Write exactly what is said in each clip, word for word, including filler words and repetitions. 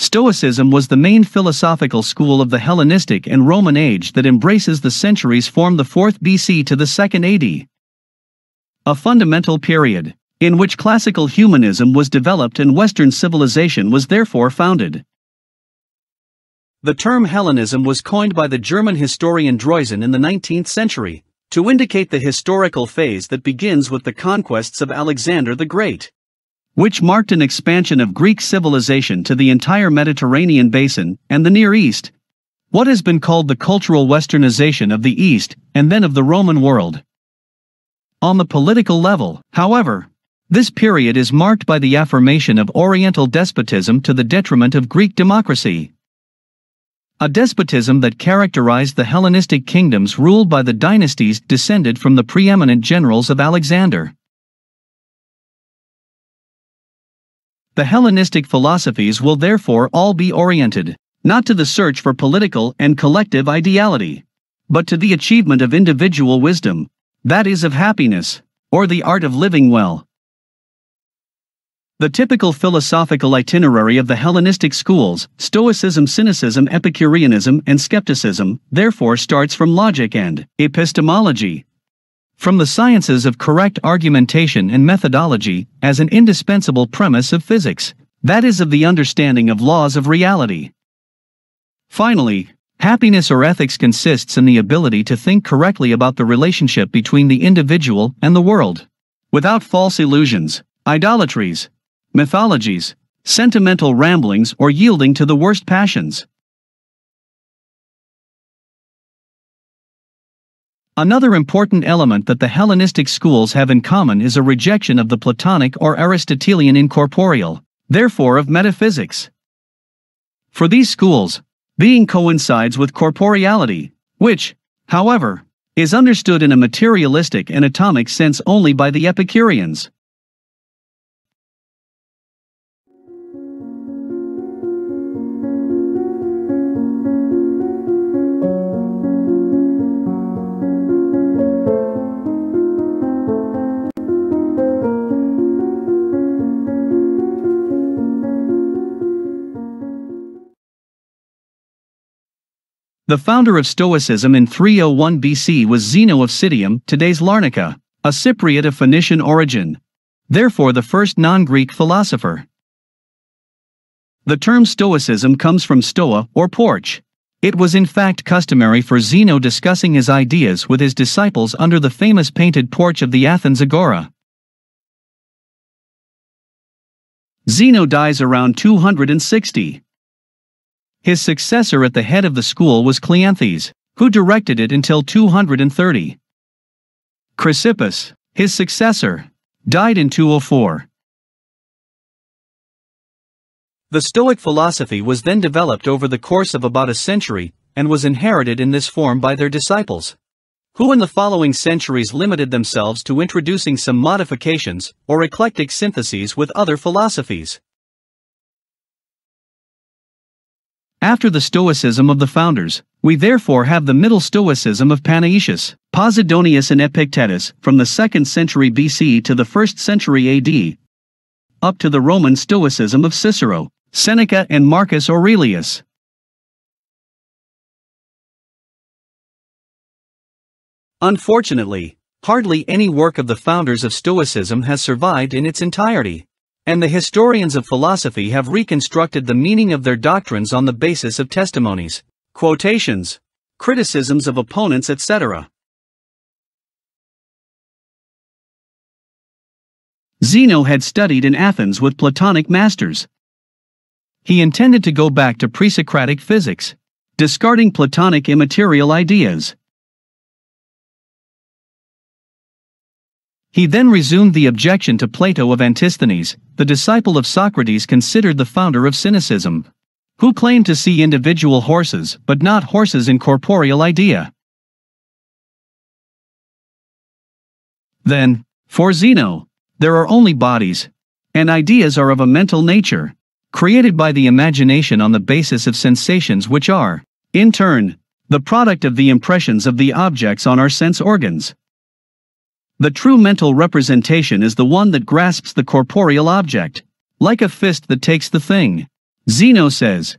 Stoicism was the main philosophical school of the Hellenistic and Roman age that embraces the centuries from the fourth B C to the second A D. A fundamental period, in which classical humanism was developed and Western civilization was therefore founded. The term Hellenism was coined by the German historian Droysen in the nineteenth century, to indicate the historical phase that begins with the conquests of Alexander the Great, which marked an expansion of Greek civilization to the entire Mediterranean basin and the Near East, what has been called the cultural westernization of the East and then of the Roman world. On the political level, however, this period is marked by the affirmation of Oriental despotism to the detriment of Greek democracy. A despotism that characterized the Hellenistic kingdoms ruled by the dynasties descended from the preeminent generals of Alexander. The Hellenistic philosophies will therefore all be oriented, not to the search for political and collective ideality, but to the achievement of individual wisdom, that is of happiness, or the art of living well. The typical philosophical itinerary of the Hellenistic schools, Stoicism, Cynicism, Epicureanism, and Skepticism, therefore starts from logic and epistemology, from the sciences of correct argumentation and methodology, as an indispensable premise of physics, that is of the understanding of laws of reality. Finally, happiness or ethics consists in the ability to think correctly about the relationship between the individual and the world, without false illusions, idolatries, mythologies, sentimental ramblings, or yielding to the worst passions. Another important element that the Hellenistic schools have in common is a rejection of the Platonic or Aristotelian incorporeal, therefore of metaphysics. For these schools, being coincides with corporeality, which, however, is understood in a materialistic and atomic sense only by the Epicureans. The founder of Stoicism in three oh one B C was Zeno of Citium, today's Larnaca, a Cypriot of Phoenician origin, therefore the first non-Greek philosopher. The term Stoicism comes from stoa, or porch. It was in fact customary for Zeno discussing his ideas with his disciples under the famous painted porch of the Athens Agora. Zeno dies around two hundred sixty. His successor at the head of the school was Cleanthes, who directed it until two hundred thirty. Chrysippus, his successor, died in two oh four. The Stoic philosophy was then developed over the course of about a century, and was inherited in this form by their disciples, who in the following centuries limited themselves to introducing some modifications or eclectic syntheses with other philosophies. After the Stoicism of the founders, we therefore have the Middle Stoicism of Panaetius, Posidonius and Epictetus from the second century B C to the first century A D, up to the Roman Stoicism of Cicero, Seneca and Marcus Aurelius. Unfortunately, hardly any work of the founders of Stoicism has survived in its entirety, and the historians of philosophy have reconstructed the meaning of their doctrines on the basis of testimonies, quotations, criticisms of opponents, et cetera. Zeno had studied in Athens with Platonic masters. He intended to go back to pre-Socratic physics, discarding Platonic immaterial ideas. He then resumed the objection to Plato of Antisthenes, the disciple of Socrates considered the founder of Cynicism, who claimed to see individual horses but not horses in corporeal idea. Then, for Zeno, there are only bodies, and ideas are of a mental nature, created by the imagination on the basis of sensations which are, in turn, the product of the impressions of the objects on our sense organs. The true mental representation is the one that grasps the corporeal object, like a fist that takes the thing. Zeno says,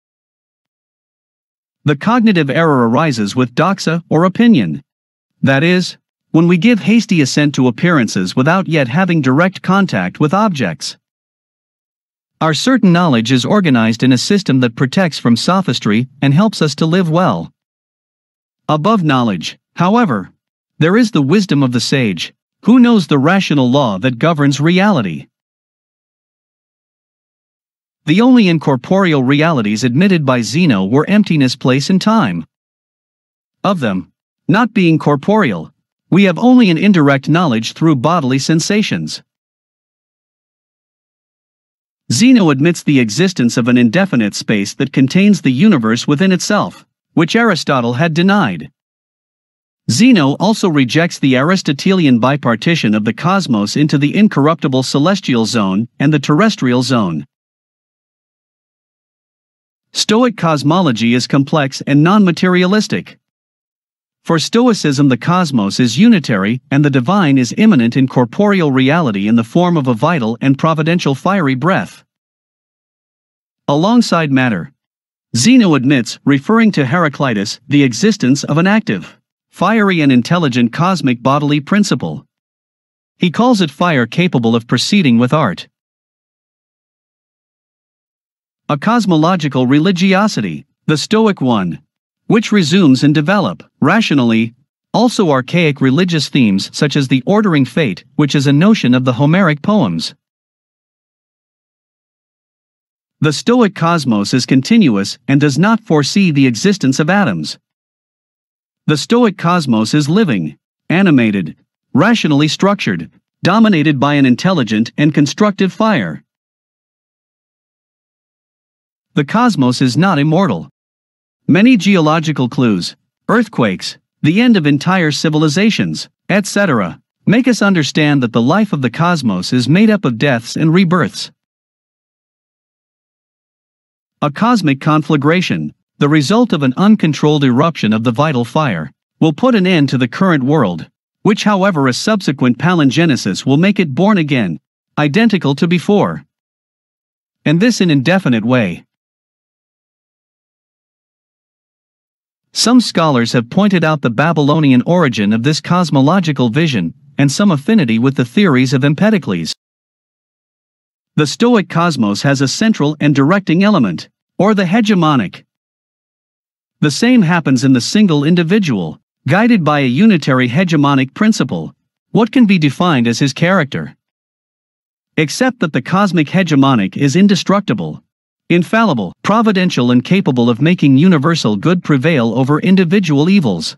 "The cognitive error arises with doxa or opinion. That is, when we give hasty assent to appearances without yet having direct contact with objects. Our certain knowledge is organized in a system that protects from sophistry and helps us to live well. Above knowledge, however, there is the wisdom of the sage, who knows the rational law that governs reality. The only incorporeal realities admitted by Zeno were emptiness, place, and time. Of them, not being corporeal, we have only an indirect knowledge through bodily sensations." Zeno admits the existence of an indefinite space that contains the universe within itself, which Aristotle had denied. Zeno also rejects the Aristotelian bipartition of the cosmos into the incorruptible celestial zone and the terrestrial zone. Stoic cosmology is complex and non-materialistic. For Stoicism, the cosmos is unitary and the divine is immanent in corporeal reality in the form of a vital and providential fiery breath. Alongside matter, Zeno admits, referring to Heraclitus, the existence of an active, fiery and intelligent cosmic bodily principle. He calls it fire capable of proceeding with art. A cosmological religiosity, the Stoic one, which resumes and develop, rationally, also archaic religious themes such as the ordering fate, which is a notion of the Homeric poems. The Stoic cosmos is continuous and does not foresee the existence of atoms. The Stoic cosmos is living, animated, rationally structured, dominated by an intelligent and constructive fire. The cosmos is not immortal. Many geological clues, earthquakes, the end of entire civilizations, et cetera, make us understand that the life of the cosmos is made up of deaths and rebirths. A cosmic conflagration, the result of an uncontrolled eruption of the vital fire, will put an end to the current world, which, however, a subsequent palingenesis will make it born again, identical to before. And this in indefinite way. Some scholars have pointed out the Babylonian origin of this cosmological vision, and some affinity with the theories of Empedocles. The Stoic cosmos has a central and directing element, or the hegemonic. The same happens in the single individual, guided by a unitary hegemonic principle. What can be defined as his character? Except that the cosmic hegemonic is indestructible, infallible, providential, and capable of making universal good prevail over individual evils.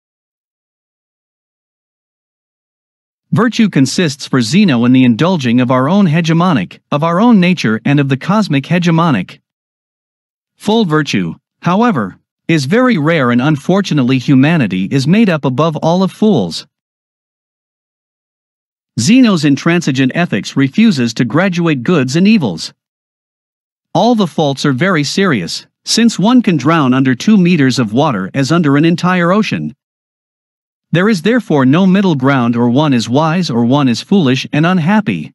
Virtue consists for Zeno in the indulging of our own hegemonic, of our own nature, and of the cosmic hegemonic. Full virtue, however, is very rare, and unfortunately humanity is made up above all of fools. Zeno's intransigent ethics refuses to graduate goods and evils. All the faults are very serious, since one can drown under two meters of water as under an entire ocean. There is therefore no middle ground, or one is wise or one is foolish and unhappy.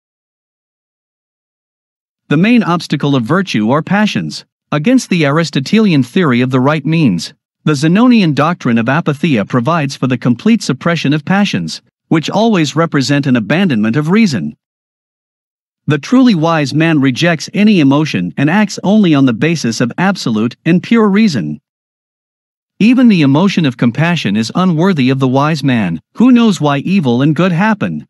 The main obstacle of virtue are passions. Against the Aristotelian theory of the right means, the Zenonian doctrine of apatheia provides for the complete suppression of passions, which always represent an abandonment of reason. The truly wise man rejects any emotion and acts only on the basis of absolute and pure reason. Even the emotion of compassion is unworthy of the wise man, who knows why evil and good happen.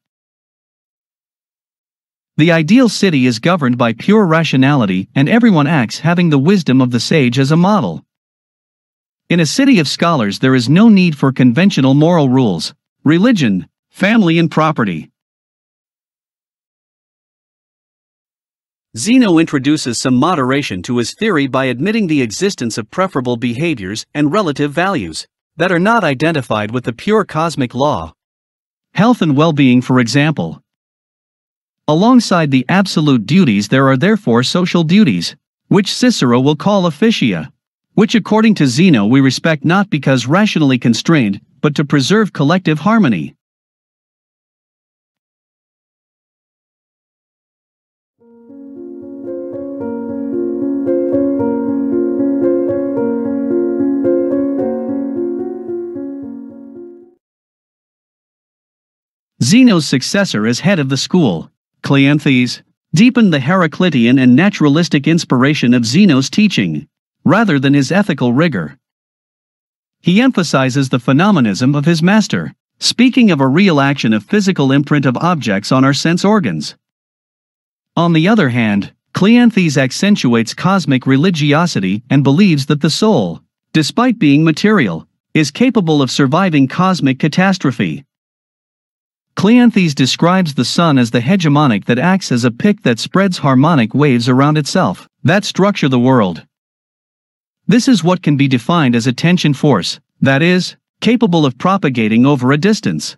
The ideal city is governed by pure rationality, and everyone acts having the wisdom of the sage as a model. In a city of scholars there is no need for conventional moral rules, religion, family, and property. Zeno introduces some moderation to his theory by admitting the existence of preferable behaviors and relative values that are not identified with the pure cosmic law. Health and well-being, for example. Alongside the absolute duties there are therefore social duties, which Cicero will call officia, which according to Zeno we respect not because rationally constrained, but to preserve collective harmony. Zeno's successor as head of the school, Cleanthes, deepened the Heraclitean and naturalistic inspiration of Zeno's teaching, rather than his ethical rigor. He emphasizes the phenomenism of his master, speaking of a real action of physical imprint of objects on our sense organs. On the other hand, Cleanthes accentuates cosmic religiosity and believes that the soul, despite being material, is capable of surviving cosmic catastrophe. Cleanthes describes the sun as the hegemonic that acts as a pick that spreads harmonic waves around itself, that structure the world. This is what can be defined as a tension force, that is, capable of propagating over a distance.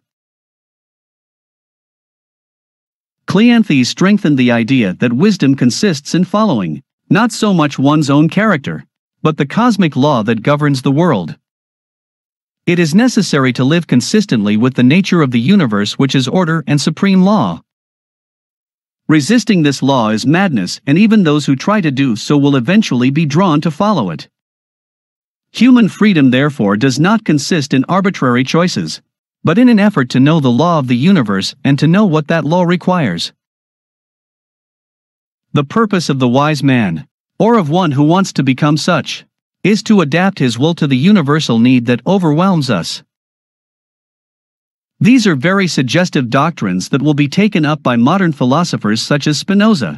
Cleanthes strengthened the idea that wisdom consists in following, not so much one's own character, but the cosmic law that governs the world. It is necessary to live consistently with the nature of the universe, which is order and supreme law. Resisting this law is madness, and even those who try to do so will eventually be drawn to follow it. Human freedom, therefore, does not consist in arbitrary choices, but in an effort to know the law of the universe and to know what that law requires. The purpose of the wise man, or of one who wants to become such, is to adapt his will to the universal need that overwhelms us. These are very suggestive doctrines that will be taken up by modern philosophers such as Spinoza.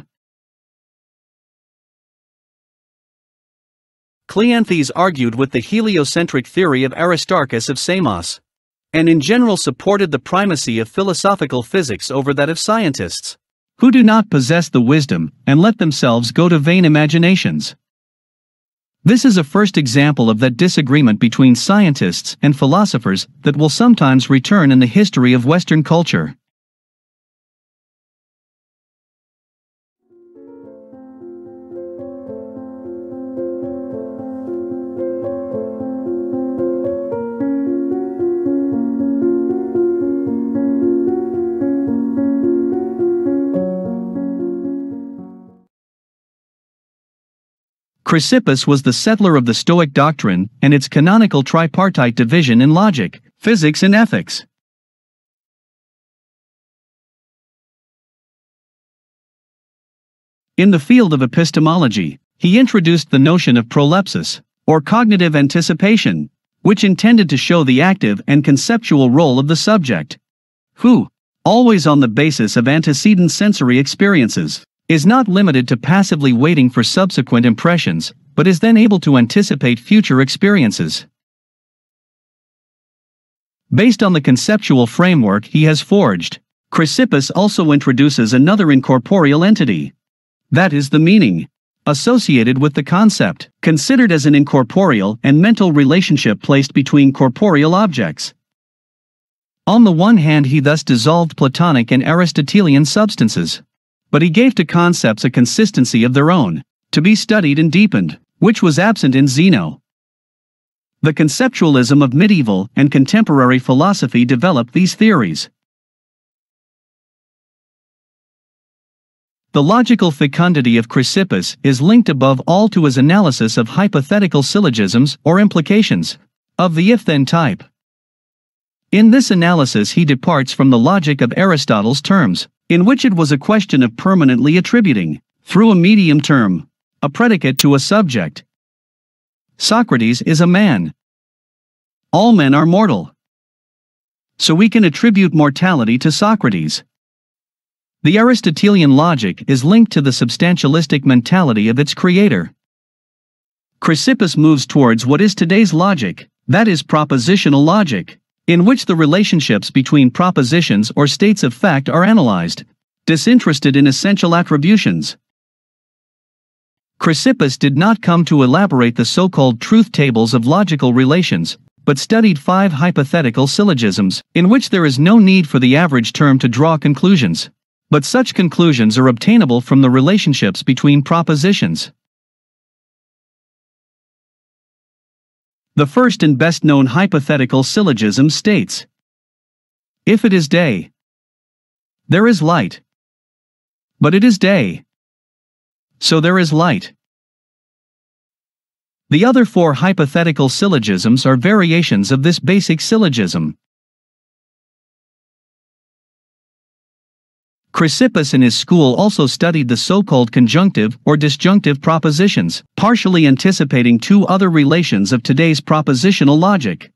Cleanthes argued with the heliocentric theory of Aristarchus of Samos, and in general supported the primacy of philosophical physics over that of scientists, who do not possess the wisdom and let themselves go to vain imaginations. This is a first example of that disagreement between scientists and philosophers that will sometimes return in the history of Western culture. Chrysippus was the settler of the Stoic doctrine and its canonical tripartite division in logic, physics and ethics. In the field of epistemology, he introduced the notion of prolepsis, or cognitive anticipation, which intended to show the active and conceptual role of the subject, who, always on the basis of antecedent sensory experiences, is not limited to passively waiting for subsequent impressions, but is then able to anticipate future experiences. Based on the conceptual framework he has forged, Chrysippus also introduces another incorporeal entity. That is the meaning, associated with the concept, considered as an incorporeal and mental relationship placed between corporeal objects. On the one hand, he thus dissolved Platonic and Aristotelian substances, but he gave to concepts a consistency of their own, to be studied and deepened, which was absent in Zeno. The conceptualism of medieval and contemporary philosophy developed these theories. The logical fecundity of Chrysippus is linked above all to his analysis of hypothetical syllogisms or implications, of the if-then type. In this analysis he departs from the logic of Aristotle's terms, in which it was a question of permanently attributing, through a medium term, a predicate to a subject. Socrates is a man. All men are mortal. So we can attribute mortality to Socrates. The Aristotelian logic is linked to the substantialistic mentality of its creator. Chrysippus moves towards what is today's logic, that is propositional logic, in which the relationships between propositions or states of fact are analyzed, disinterested in essential attributions. Chrysippus did not come to elaborate the so-called truth tables of logical relations, but studied five hypothetical syllogisms, in which there is no need for the average term to draw conclusions, but such conclusions are obtainable from the relationships between propositions. The first and best-known hypothetical syllogism states, if it is day, there is light. But it is day, so there is light. The other four hypothetical syllogisms are variations of this basic syllogism. Chrysippus and his school also studied the so-called conjunctive or disjunctive propositions, partially anticipating two other relations of today's propositional logic.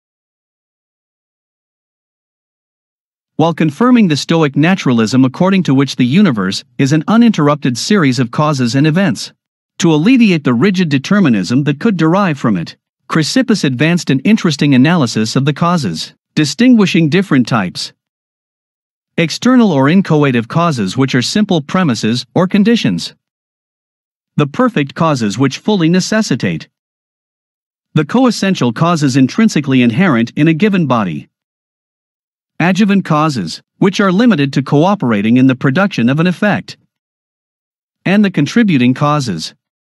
While confirming the Stoic naturalism according to which the universe is an uninterrupted series of causes and events, to alleviate the rigid determinism that could derive from it, Chrysippus advanced an interesting analysis of the causes, distinguishing different types. External or inchoative causes, which are simple premises or conditions. The perfect causes, which fully necessitate. The coessential causes intrinsically inherent in a given body. Adjuvant causes, which are limited to cooperating in the production of an effect. And the contributing causes.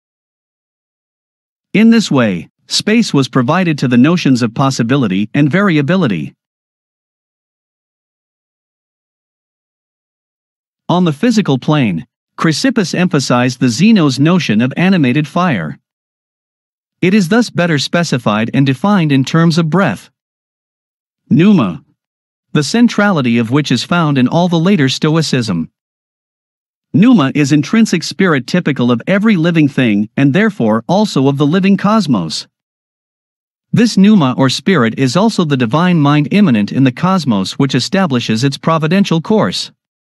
In this way, space was provided to the notions of possibility and variability. On the physical plane, Chrysippus emphasized the Zeno's notion of animated fire. It is thus better specified and defined in terms of breath. Pneuma, the centrality of which is found in all the later Stoicism. Pneuma is intrinsic spirit typical of every living thing and therefore also of the living cosmos. This pneuma or spirit is also the divine mind immanent in the cosmos which establishes its providential course.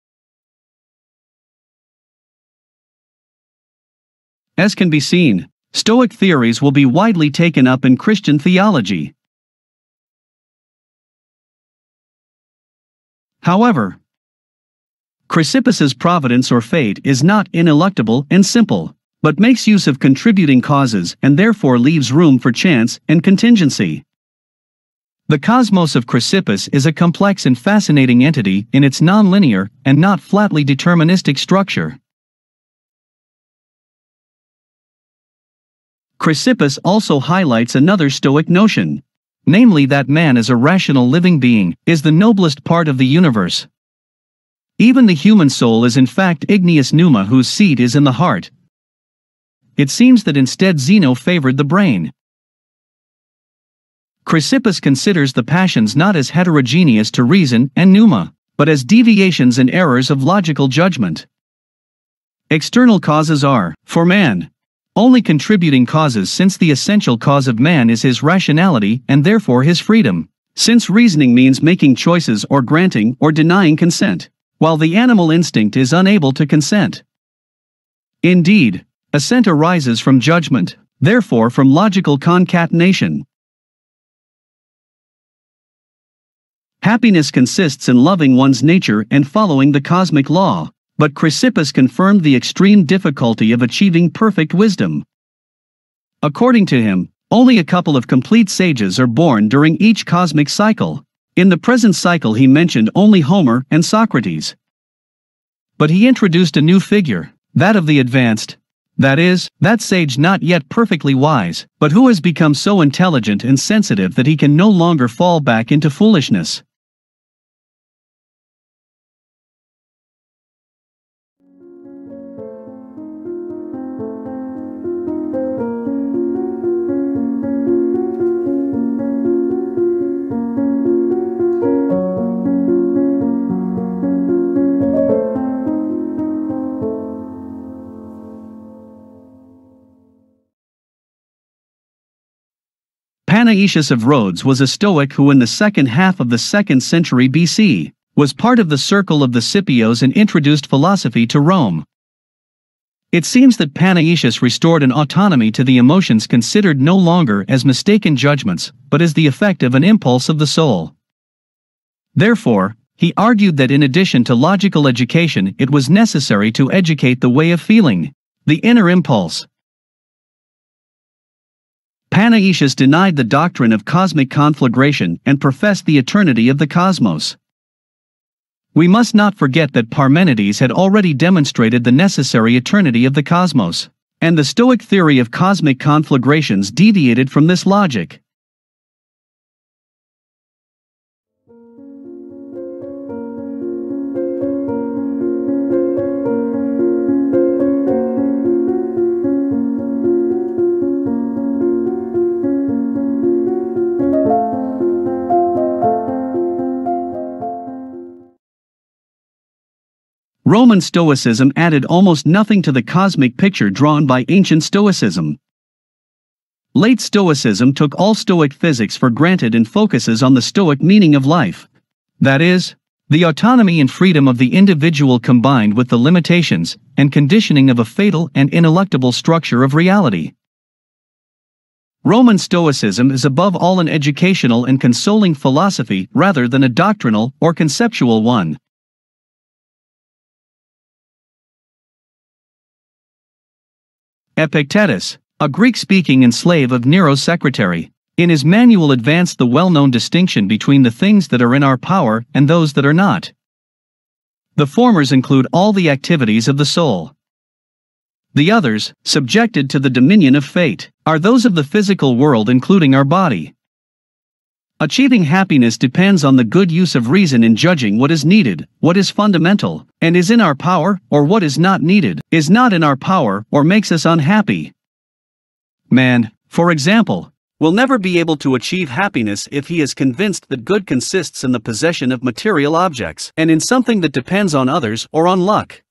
As can be seen, Stoic theories will be widely taken up in Christian theology. However, Chrysippus's providence or fate is not ineluctable and simple, but makes use of contributing causes and therefore leaves room for chance and contingency. The cosmos of Chrysippus is a complex and fascinating entity in its nonlinear and not flatly deterministic structure. Chrysippus also highlights another Stoic notion, namely that man as a rational living being is the noblest part of the universe. Even the human soul is in fact igneous pneuma whose seat is in the heart. It seems that instead Zeno favored the brain. Chrysippus considers the passions not as heterogeneous to reason and pneuma, but as deviations and errors of logical judgment. External causes are, for man, only contributing causes, since the essential cause of man is his rationality and therefore his freedom, since reasoning means making choices or granting or denying consent, while the animal instinct is unable to consent. Indeed, assent arises from judgment, therefore from logical concatenation. Happiness consists in loving one's nature and following the cosmic law. But Chrysippus confirmed the extreme difficulty of achieving perfect wisdom. According to him, only a couple of complete sages are born during each cosmic cycle. In the present cycle he mentioned only Homer and Socrates. But he introduced a new figure, that of the advanced, that is, that sage not yet perfectly wise, but who has become so intelligent and sensitive that he can no longer fall back into foolishness. Panaetius of Rhodes was a Stoic who in the second half of the second century B C was part of the circle of the Scipios and introduced philosophy to Rome. It seems that Panaetius restored an autonomy to the emotions considered no longer as mistaken judgments, but as the effect of an impulse of the soul. Therefore, he argued that in addition to logical education it was necessary to educate the way of feeling, the inner impulse. Panaetius denied the doctrine of cosmic conflagration and professed the eternity of the cosmos. We must not forget that Parmenides had already demonstrated the necessary eternity of the cosmos, and the Stoic theory of cosmic conflagrations deviated from this logic. Roman Stoicism added almost nothing to the cosmic picture drawn by ancient Stoicism. Late Stoicism took all Stoic physics for granted and focuses on the Stoic meaning of life. That is, the autonomy and freedom of the individual combined with the limitations and conditioning of a fatal and ineluctable structure of reality. Roman Stoicism is above all an educational and consoling philosophy rather than a doctrinal or conceptual one. Epictetus, a Greek-speaking enslave of Nero's secretary, in his manual advanced the well-known distinction between the things that are in our power and those that are not. The formers include all the activities of the soul. The others, subjected to the dominion of fate, are those of the physical world including our body. Achieving happiness depends on the good use of reason in judging what is needed, what is fundamental, and is in our power, or what is not needed, is not in our power, or makes us unhappy. Man, for example, will never be able to achieve happiness if he is convinced that good consists in the possession of material objects, and in something that depends on others or on luck.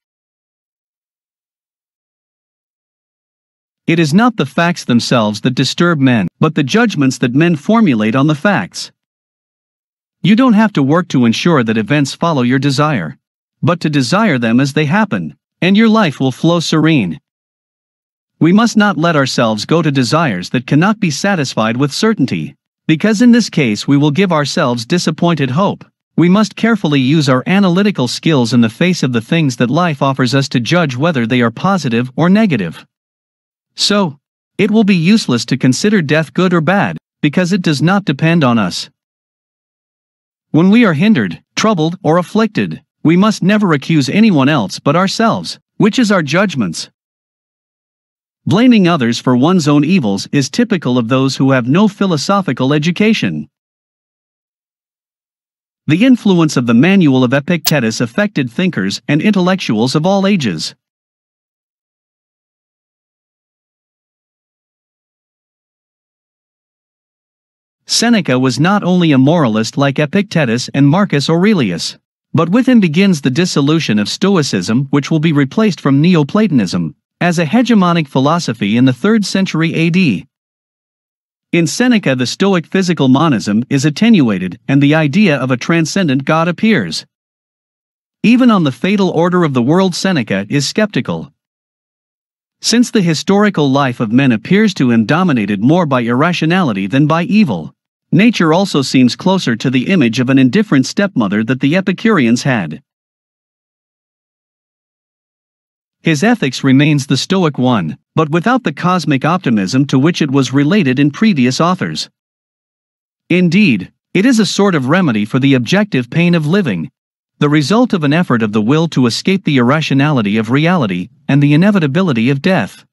It is not the facts themselves that disturb men, but the judgments that men formulate on the facts. You don't have to work to ensure that events follow your desire, but to desire them as they happen, and your life will flow serene. We must not let ourselves go to desires that cannot be satisfied with certainty, because in this case we will give ourselves disappointed hope. We must carefully use our analytical skills in the face of the things that life offers us to judge whether they are positive or negative. So, it will be useless to consider death good or bad, because it does not depend on us. When we are hindered, troubled, or afflicted, we must never accuse anyone else but ourselves, which is our judgments. Blaming others for one's own evils is typical of those who have no philosophical education. The influence of the manual of Epictetus affected thinkers and intellectuals of all ages. Seneca was not only a moralist like Epictetus and Marcus Aurelius, but with him begins the dissolution of Stoicism, which will be replaced from Neoplatonism as a hegemonic philosophy in the third century A D. In Seneca, the Stoic physical monism is attenuated and the idea of a transcendent God appears. Even on the fatal order of the world, Seneca is skeptical. Since the historical life of men appears to him dominated more by irrationality than by evil, nature also seems closer to the image of an indifferent stepmother that the Epicureans had. His ethics remains the Stoic one, but without the cosmic optimism to which it was related in previous authors. Indeed, it is a sort of remedy for the objective pain of living, the result of an effort of the will to escape the irrationality of reality and the inevitability of death.